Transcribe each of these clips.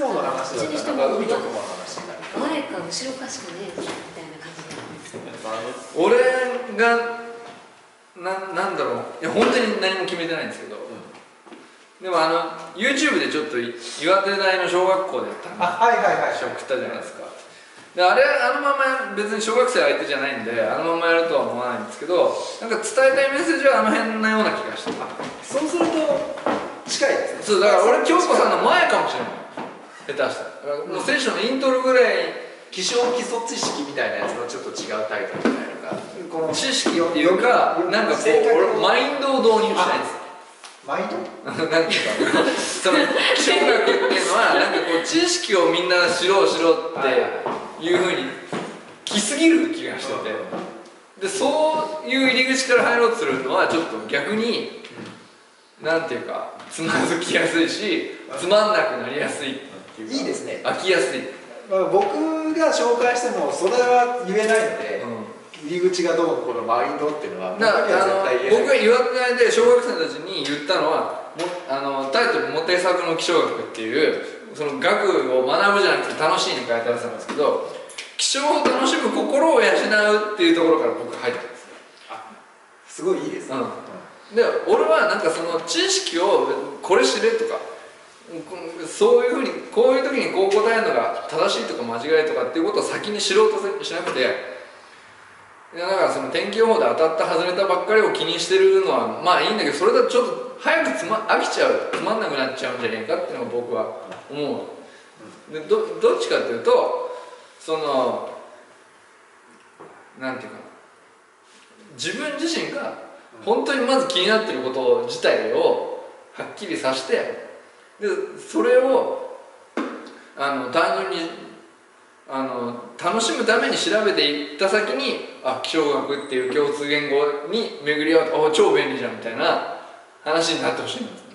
雲の話だったら海と雲の話になる。 前か後ろかしかねえみたいな感じで。 俺がなんだろう、いや本当に何も決めてないんですけど、でもYouTube でちょっと岩手大の小学校でやった送ったじゃないですか。であれまま別に小学生相手じゃないんでままやるとは思わないんですけど、なんか伝えたいメッセージは辺のような気がして、 そうすると近いですね。 そうだから俺京子さんの前かもしれない、下手したらもう聖書のイントロぐらい気象基礎知識みたいなやつのちょっと違うタイトルみたいなのが、この知識っていうか、なんかこう俺マインドを導入したいんですよ。 マインドなんていうかその気象学っていうのはなんかこう知識をみんな知ろうっていうふうに来すぎる気がしてて、でそういう入り口から入ろうとするのはちょっと逆になんていうかつまずきやすいし、つまんなくなりやすいっていうか、 いいですね、 飽きやすい。 僕が紹介してもそれは言えないので、入り口がどうのこのマインドっていうのは僕には絶対言えない。 僕が岩手大で小学生たちに言ったのはタイトル「モテ作の気象学」っていうその学を学ぶじゃなくて楽しいに書いてあったんですけど、気象を楽しむ心を養うっていうところから僕入ったんです。 すごいいいですね、 で俺はなんかその知識をこれ知れとか、そういうふうにこういう時にこう答えるのが正しいとか間違いとかっていうことを先に知ろうとしなくて、だからその天気予報で当たった外れたばっかりを気にしてるのはまあいいんだけど、それだとちょっと早く飽きちゃう、つまんなくなっちゃうんじゃねえかっていうのが僕は思う。でどっちかっていうとそのなんていうかな、自分自身が本当にまず気になってること自体をはっきりさせて、でそれを単純に楽しむために調べていった先に気象学っていう共通言語に巡り合うと超便利じゃんみたいな話になってほしいんです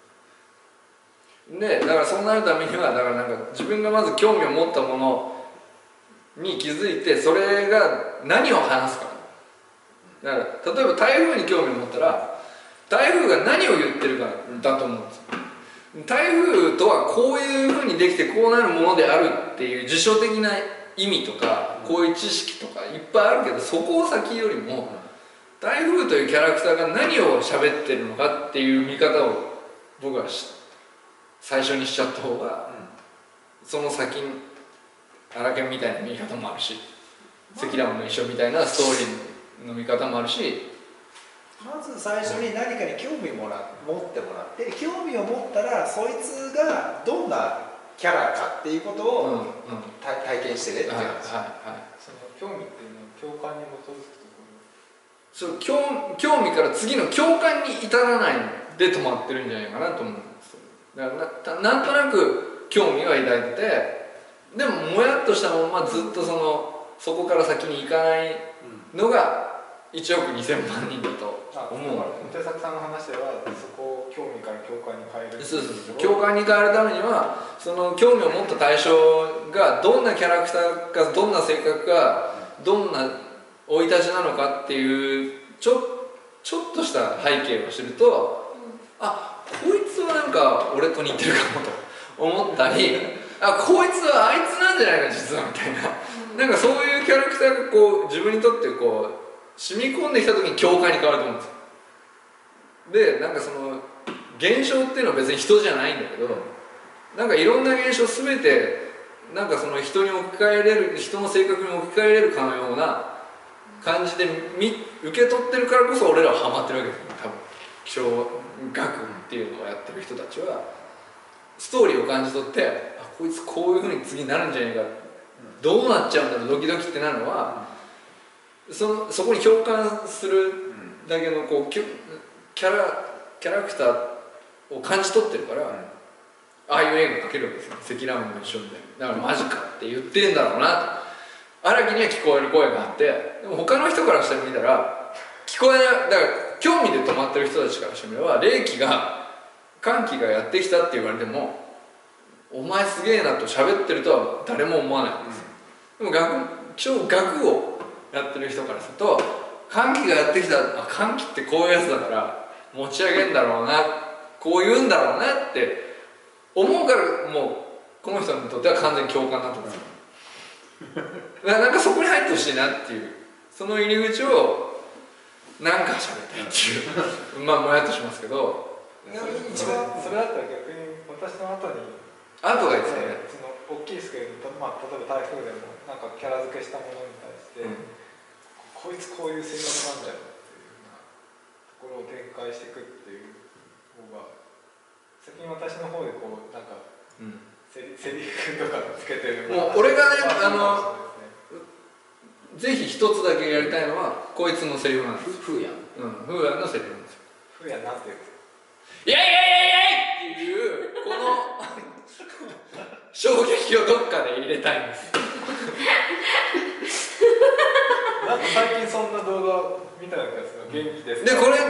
ね。でだからそうなるためにはだからなんか自分がまず興味を持ったものに気づいて、それが何を話すか。だから例えば台風に興味を持ったら台風が何を言ってるかだと思うんですよ。台風とはこういうふうにできてこうなるものであるっていう辞書的な意味とかこういう知識とかいっぱいあるけど、そこを先よりも台風というキャラクターが何を喋ってるのかっていう見方を僕は最初にしちゃった方が、その先に荒研みたいな見方もあるし、積乱雲の一緒みたいなストーリーの見方もあるし、 まず最初に何かに興味を持ってもらって、興味を持ったらそいつがどんなキャラかっていうことを体験してねっていう話。 その興味っていうのは共感に基づくところ。 そう興味から次の共感に至らないで止まってるんじゃないかなと思うんですよ。だからなんとなく興味は抱いてて、でももやっとしたままずっとそこから先に行かないのが1億2000万人だと思う。 モテ作さんの話ではそこを興味から共感に変える。 そう共感に変えるためにはその興味を持った対象がどんなキャラクターか、どんな性格か、どんな生い立ちなのかっていうちょっとした背景を知ると、こいつはなんか俺と似てるかもと思ったり、こいつはあいつなんじゃないか実はみたいな、なんかそういうキャラクターがこう自分にとってこう染み込んできた時に共感に変わると思うんですよ。でなんかその現象っていうのは別に人じゃないんだけど、なんかいろんな現象全てなんかその人に置き換えれる、人の性格に置き換えれるかのような感じで受け取ってるからこそ俺らはハマってるわけですよ。多分気象学っていうのをやってる人たちはストーリーを感じ取って、こいつこういうふうに次なるんじゃないか、どうなっちゃうんだろうドキドキってなるのは、そこに共感するだけのこうキャラクターを感じ取ってるから、ああいう映画描けるわけですよ。積乱雲の一緒みたいな。だからマジかって言ってんだろうなと荒木には聞こえる声があって、でも他の人からしてみたら聞こえない。だから興味で止まってる人たちからしてみれば、冷気が寒気がやってきたって言われてもお前すげえなと喋ってるとは誰も思わないんですよ。でも学をやってる人からすると、寒気がやってきた、寒気ってこういうやつだから持ち上げんだろうな、こう言うんだろうなって思うから、もこの人にとっては完全に共感だと思うんですよ。だからなんかそこに入ってほしいなっていう、その入り口をなんか喋りたいっていうまあもやっとしますけど、 一番それだったら逆に私の後にアートがいいですよね。 その大きいスケールで、まあ、例えば台風でもなんかキャラ付けしたものに対して、こいつこういう性格なんだよっていうようなところを展開していくっていう方が先に私の方でこうなんか、セリフとかつけてるのがもう俺がねぜひ一つだけやりたいのはこいつのセリフなんですよ。 フーヤン。 フーヤンのセリフなんですよ。 ふうやなんて言うんですか。 イエイイエイイエイっていうこの衝撃をどっかで入れたいんです。 なんか最近そんな動画見たような気がする。元気です。 でこれ